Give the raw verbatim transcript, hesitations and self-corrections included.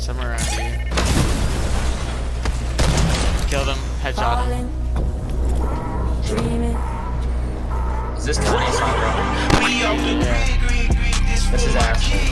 somewhere around here. Killed him. Headshot him. Is this twenty, Sandro? Yeah. This is ass.